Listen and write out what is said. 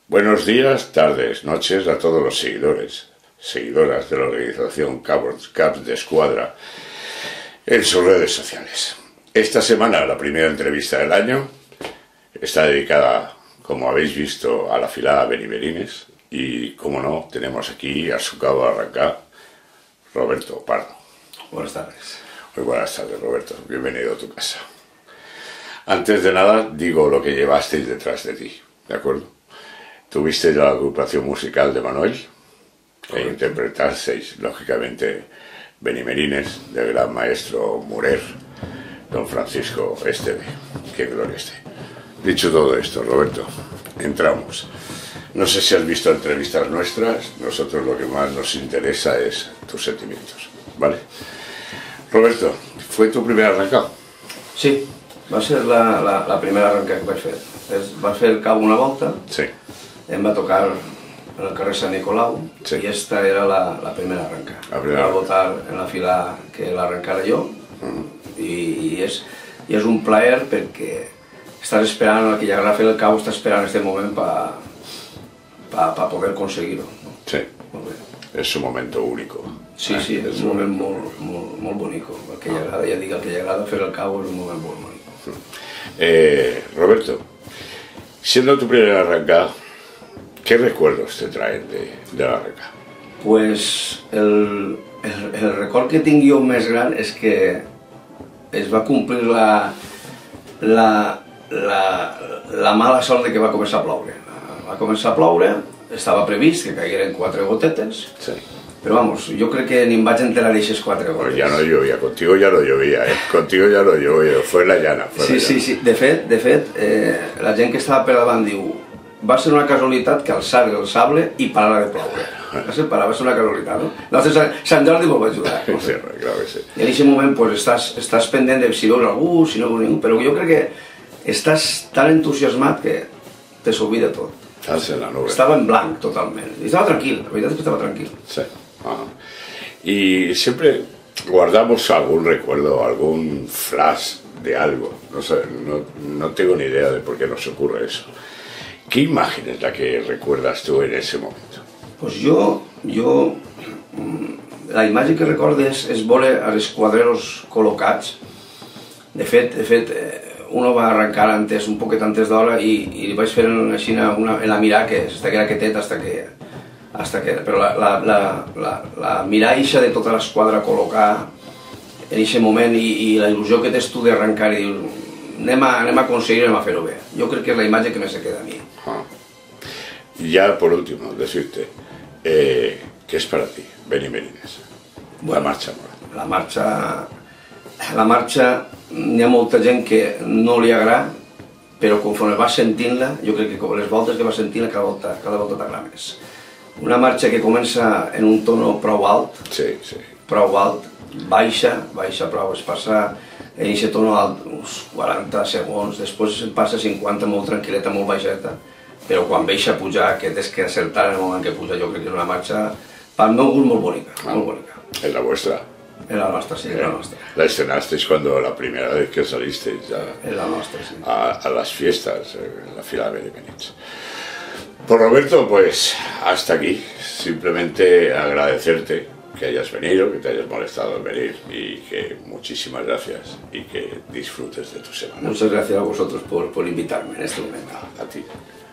Buenos días, tardes, noches a todos los seguidoras de la organización Caps de Escuadra en sus redes sociales. Esta semana, la primera entrevista del año, está dedicada, como habéis visto, a la filada Benimerines y, como no, tenemos aquí a su cabo arrancar, Roberto Pardo. Buenas tardes. Muy buenas tardes, Roberto. Bienvenido a tu casa. Antes de nada, digo lo que llevasteis detrás de ti, ¿de acuerdo? Tuviste la agrupación musical de Manuel e interpretasteis, lógicamente, Benimerines del gran maestro Murer, don Francisco Esteve. ¡Qué gloria esté! Dicho todo esto, Roberto, entramos. No sé si has visto entrevistas nuestras, nosotros lo que más nos interesa es tus sentimientos, ¿vale? Roberto, ¿fue tu primer arrancada? Sí, va ser la primera arrancada que vaig fer. Va fer el cabo una volta, Sí. em va tocar en el carrer Sant Nicolau, Sí. y esta era la primera arrancada. La primera. Va votar en la fila que l'arrencara jo, i és un plaer perquè estàs esperant, el que ja agrada fer el cabo està esperant este moment para poder conseguir-ho. Sí. Molt bé. Es un momento único. Sí, sí, és un moment molt bonic. El que ja agrada, ja dic, el que ja agrada fer el cabo és un moment molt bonic. Roberto, siendo tu primera arrancada, ¿qué recuerdos te traen de la arrancada? Pues el record que tinc jo més gran és que es va complir la mala sort de que va començar a ploure. Va començar a ploure, estava previst que caigueren 4 gotetes, Sí. però vamos, jo crec que ni em vaig enterar d'aixes 4 Pues gotes. ya no llovía, contigo ya no llovía, ¿eh? Contigo ya no llovía, fue la llana. Sí. De fet, la gent que estava per davant diu va ser una casualitat que alçar el sable i parar de ploure. Va ser una casualitat, no? Nosaltres, Sant Jordi m'ho va ajudar. No sé. Sí, claro que sí. I en aquest moment pues, estàs pendent de si veus algú, si no veus ningú, però jo crec que estàs tan entusiasmat que te s'oblida tot. Estás en la nube. Estava en blanc totalment. I estava tranquil, la veritat és que estava tranquil. Sí. Ajá. Y siempre guardamos algún recuerdo, algún flash de algo. No sé, no tengo ni idea de por qué nos ocurre eso. ¿Qué imagen es la que recuerdas tú en ese momento? Pues la imatge que recordo és veure els quadreros col·locats. De fet, uno va arrencar antes, un poquet antes d'hora i li vaig fer així en la mirada que s'estaguera quietet hasta que... Però la miraixa de tota l'esquadra col·locar en aquest moment i la il·lusió que tens tu d'arrencar i dir anem a aconseguir, anem a fer-ho bé. Jo crec que és la imatge que més se queda a mi. Y ya por último, decirte, ¿qué es para ti Benimerines? La marcha morada. La marxa, n'hi ha molta gent que no li agrada, però conforme vas sentint-la, jo crec que les voltes que vas sentint-la cada volta t'agrada més. Una marxa que comença en un tono prou alt, prou alt, baixa prou, es passa en aquest tono alt uns 40 segons, després passa 50 molt tranquil·leta, molt baixeta, però quan baixa a pujar, que tens que acertar en el moment que puja, jo crec que és una marxa, pel meu gust, molt bonica, molt bonica. Es la vuestra. És la nostra, sí, és la nostra. La estrenasteis cuando la primera vez que salisteis És la nostra, sí. a las fiestas, en la fila de Benimerines. Pues Roberto, pues hasta aquí. Simplemente agradecerte que hayas venido, que te hayas molestado en venir y que muchísimas gracias y que disfrutes de tu semana. Muchas gracias a vosotros por invitarme en este momento. A ti.